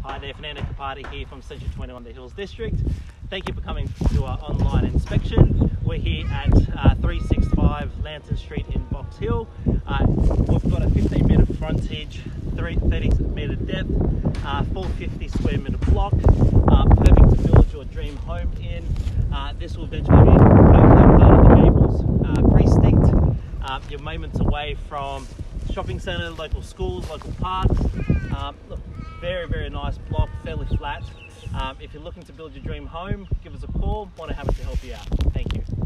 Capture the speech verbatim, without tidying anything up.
Hi there, Fernando Capati here from Section twenty-one The Hills District. Thank you for coming to our online inspection. We're here at uh, three sixty-five Lantern Street in Box Hill. Uh, we've got a fifteen metre frontage, thirty metre depth, uh, four hundred fifty square metre block, uh, perfect to build your dream home in. Uh, this will eventually be part of the Gables uh, precinct. Uh, you're moments away from shopping centre, local schools, local parks. Um, look, very, very nice block, fairly flat. Um, if you're looking to build your dream home, give us a call. Want to have it to help you out. Thank you.